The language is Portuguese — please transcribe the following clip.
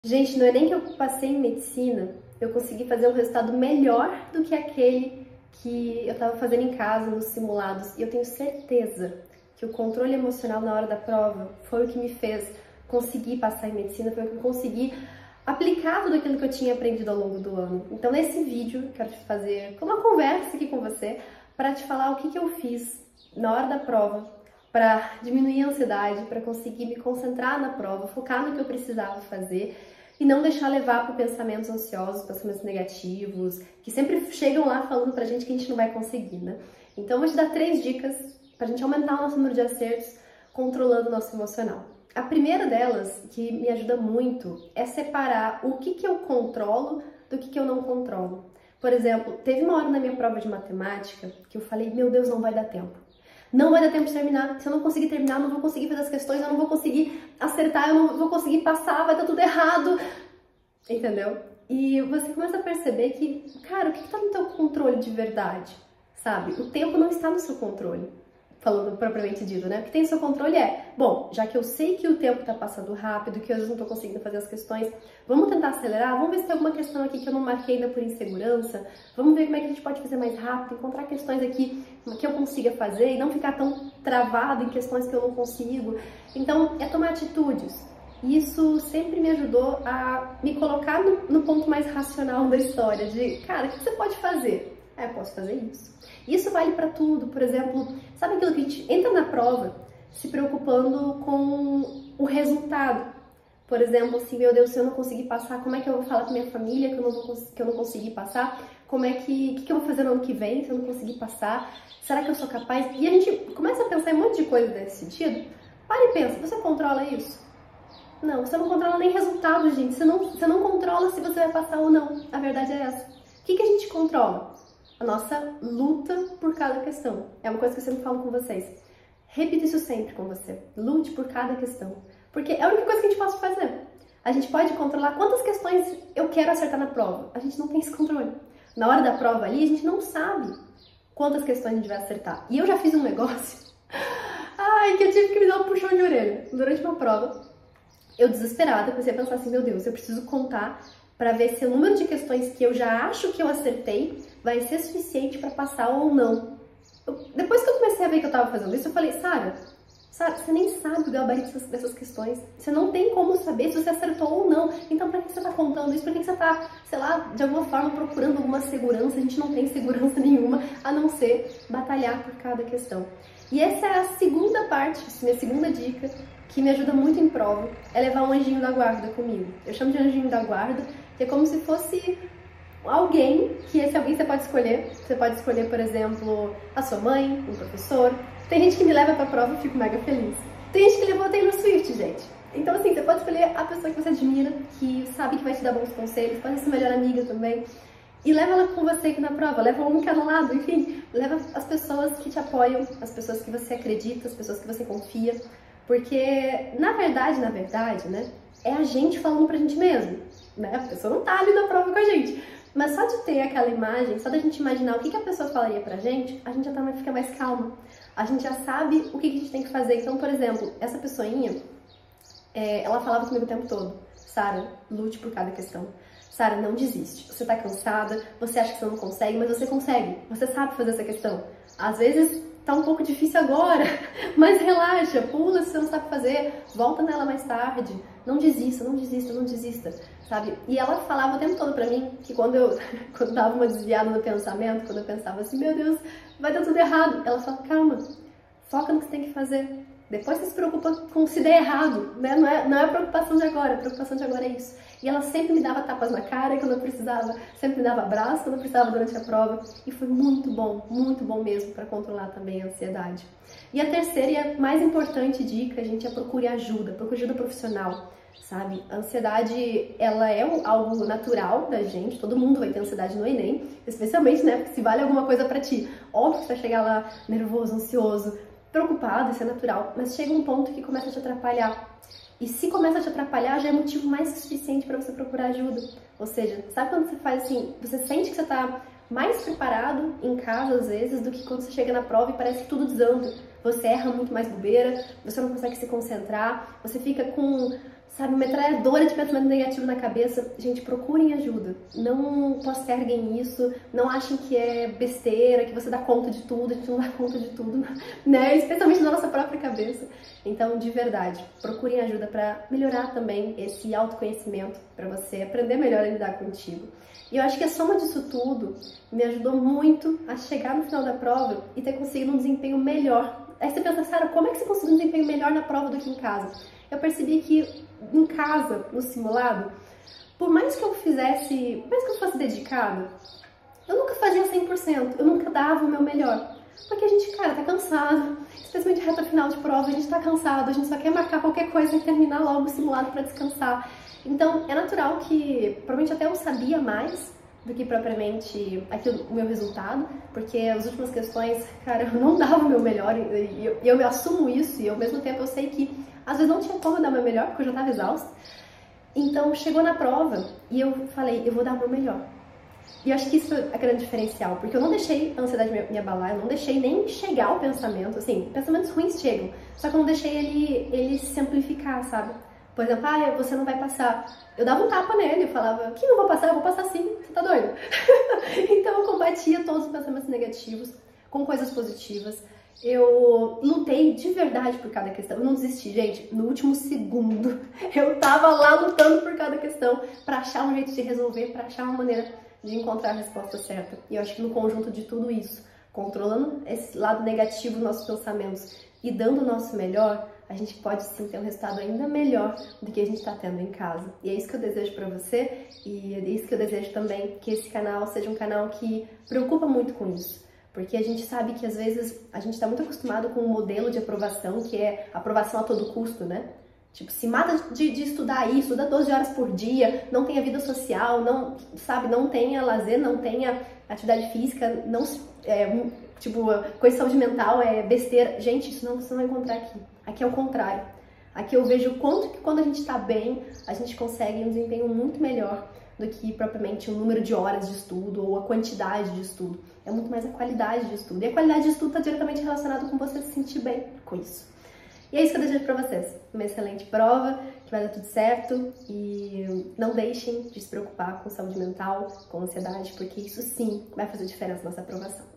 Gente, não é nem que eu passei em medicina, eu consegui fazer um resultado melhor do que aquele que eu estava fazendo em casa, nos simulados. E eu tenho certeza que o controle emocional na hora da prova foi o que me fez conseguir passar em medicina, foi o que eu consegui aplicar tudo aquilo que eu tinha aprendido ao longo do ano. Então, nesse vídeo, eu quero te fazer uma conversa aqui com você para te falar o que eu fiz na hora da prova para diminuir a ansiedade, para conseguir me concentrar na prova, focar no que eu precisava fazer e não deixar levar por pensamentos ansiosos, pensamentos negativos, que sempre chegam lá falando pra gente que a gente não vai conseguir, né? Então eu vou te dar 3 dicas pra gente aumentar o nosso número de acertos controlando o nosso emocional. A primeira delas, que me ajuda muito, é separar o que eu controlo do que eu não controlo. Por exemplo, teve uma hora na minha prova de matemática que eu falei, meu Deus, não vai dar tempo. Não vai dar tempo de terminar. Se eu não conseguir terminar, eu não vou conseguir fazer as questões, eu não vou conseguir acertar, eu não vou conseguir passar, vai dar tudo errado. Entendeu? E você começa a perceber que, cara, o que está no teu controle de verdade? Sabe? O tempo não está no seu controle. Falando propriamente dito, né? O que tem no seu controle é, bom, já que eu sei que o tempo está passando rápido, que eu às vezes não estou conseguindo fazer as questões, vamos tentar acelerar? Vamos ver se tem alguma questão aqui que eu não marquei ainda por insegurança? Vamos ver como é que a gente pode fazer mais rápido, encontrar questões aqui que eu consiga fazer e não ficar tão travado em questões que eu não consigo. Então, é tomar atitudes. Isso sempre me ajudou a me colocar no ponto mais racional da história, de, cara, o que você pode fazer? Eu posso fazer isso. Isso vale para tudo. Por exemplo, sabe aquilo que a gente entra na prova se preocupando com o resultado? Por exemplo, assim, meu Deus, se eu não conseguir passar, como é que eu vou falar com minha família que eu não consegui passar? Como é que eu vou fazer no ano que vem se eu não conseguir passar? Será que eu sou capaz? E a gente começa a pensar em um monte de coisa nesse sentido. Para e pensa, você controla isso? Não, você não controla nem resultado, gente. Você não controla se você vai passar ou não. A verdade é essa. O que a gente controla? A nossa luta por cada questão. É uma coisa que eu sempre falo com vocês. Repita isso sempre com você. Lute por cada questão. Porque é a única coisa que a gente pode fazer. A gente pode controlar quantas questões eu quero acertar na prova. A gente não tem esse controle. Na hora da prova ali, a gente não sabe quantas questões a gente vai acertar. E eu já fiz um negócio que eu tive que me dar um puxão de orelha durante uma prova. Eu desesperada, comecei a pensar assim, meu Deus, eu preciso contar para ver se o número de questões que eu já acho que eu acertei vai ser suficiente para passar ou não. Depois que eu comecei a ver que eu estava fazendo isso, eu falei, Sara, você nem sabe o gabarito dessas questões. Você não tem como saber se você acertou ou não. Então, para que você está contando isso? Por que você está, sei lá, de alguma forma procurando alguma segurança? A gente não tem segurança nenhuma, a não ser batalhar por cada questão. E essa é a segunda parte, minha segunda dica, que me ajuda muito em prova, é levar um anjinho da guarda comigo. Eu chamo de anjinho da guarda, que é como se fosse alguém, que esse alguém você pode escolher. Você pode escolher, por exemplo, a sua mãe, um professor. Tem gente que me leva pra prova e eu fico mega feliz. Tem gente que levou a Taylor Swift, gente. Então, assim, você pode escolher a pessoa que você admira, que sabe que vai te dar bons conselhos, pode ser sua melhor amiga também. E leva ela com você aqui na prova, leva um cada lado, enfim. Leva as pessoas que te apoiam, as pessoas que você acredita, as pessoas que você confia. Porque, na verdade, né, é a gente falando pra gente mesmo, né? A pessoa não tá ali na prova com a gente. Mas só de ter aquela imagem, só da gente imaginar o que a pessoa falaria pra gente, a gente já fica mais calma. A gente já sabe o que a gente tem que fazer. Então, por exemplo, essa pessoinha, ela falava comigo o tempo todo, Sara, lute por cada questão. Sara, não desiste. Você tá cansada, você acha que você não consegue, mas você consegue. Você sabe fazer essa questão. Às vezes tá um pouco difícil agora, mas relaxa, pula se você não sabe fazer, volta nela mais tarde. Não desista, não desista, não desista, sabe? E ela falava o tempo todo pra mim que quando dava uma desviada no pensamento, quando eu pensava assim, meu Deus, vai dar tudo errado, ela falava, calma, foca no que você tem que fazer. Depois você se preocupa com se der errado, né? Não é a preocupação de agora, a preocupação de agora é isso. E ela sempre me dava tapas na cara quando eu precisava, sempre me dava abraço quando eu precisava durante a prova. E foi muito bom mesmo para controlar também a ansiedade. E a terceira e a mais importante dica, gente, é procure ajuda profissional, sabe? A ansiedade, ela é algo natural da gente, todo mundo vai ter ansiedade no Enem, especialmente, né? Porque se vale alguma coisa para ti, óbvio que você vai chegar lá nervoso, ansioso, preocupado, isso é natural, mas chega um ponto que começa a te atrapalhar. E se começa a te atrapalhar, já é motivo mais que suficiente para você procurar ajuda. Ou seja, sabe quando você faz assim, você sente que você está mais preparado em casa, às vezes, do que quando você chega na prova e parece que tudo desanda. Você erra muito mais bobeira, você não consegue se concentrar, você fica com, sabe, metralhadora de pensamento negativo na cabeça, gente, procurem ajuda. Não posterguem isso, não achem que é besteira, que você dá conta de tudo, a gente não dá conta de tudo, né? Especialmente na nossa própria cabeça. Então, de verdade, procurem ajuda para melhorar também esse autoconhecimento, para você aprender melhor a lidar contigo. E eu acho que a soma disso tudo me ajudou muito a chegar no final da prova e ter conseguido um desempenho melhor. Aí você pensa, Sara, como é que você conseguiu um desempenho melhor na prova do que em casa? Eu percebi que em casa, no simulado, por mais que eu fizesse, por mais que eu fosse dedicada, eu nunca fazia 100%, eu nunca dava o meu melhor. Porque a gente, cara, tá cansado, especialmente reta final de prova, a gente tá cansado, a gente só quer marcar qualquer coisa e terminar logo o simulado pra descansar. Então, é natural que, provavelmente até eu sabia mais do que propriamente aquilo, o meu resultado, porque as últimas questões, cara, eu não dava o meu melhor, e eu me assumo isso, e ao mesmo tempo eu sei que às vezes não tinha como eu dar o meu melhor, porque eu já estava exausta. Então, chegou na prova, e eu falei, eu vou dar o meu melhor. E eu acho que isso é a grande diferencial, porque eu não deixei a ansiedade me abalar, eu não deixei nem chegar o pensamento, assim, pensamentos ruins chegam, só que eu não deixei ele se amplificar, sabe? Por exemplo, você não vai passar. Eu dava um tapa nele, eu falava, que não vou passar? Eu vou passar sim, você tá doido? Então eu combatia todos os pensamentos negativos com coisas positivas. Eu lutei de verdade por cada questão, eu não desisti, gente. No último segundo, eu tava lá lutando por cada questão pra achar um jeito de resolver, pra achar uma maneira de encontrar a resposta certa. E eu acho que no conjunto de tudo isso, controlando esse lado negativo dos nossos pensamentos e dando o nosso melhor, a gente pode sim ter um resultado ainda melhor do que a gente está tendo em casa. E é isso que eu desejo para você, e é isso que eu desejo também, que esse canal seja um canal que preocupa muito com isso. Porque a gente sabe que às vezes a gente está muito acostumado com um modelo de aprovação, que é aprovação a todo custo, né? Tipo, se mata de estudar aí, estuda 12 horas por dia, não tenha vida social, não, sabe, não tenha lazer, não tenha atividade física, não, tipo, coisa de saúde mental é besteira. Gente, isso não, você não vai encontrar aqui. Aqui é o contrário. Aqui eu vejo o quanto que quando a gente tá bem, a gente consegue um desempenho muito melhor do que propriamente o número de horas de estudo ou a quantidade de estudo. É muito mais a qualidade de estudo. E a qualidade de estudo está diretamente relacionada com você se sentir bem com isso. E é isso que eu desejo para vocês. Uma excelente prova, que vai dar tudo certo. E não deixem de se preocupar com saúde mental, com ansiedade, porque isso sim vai fazer diferença na nossa aprovação.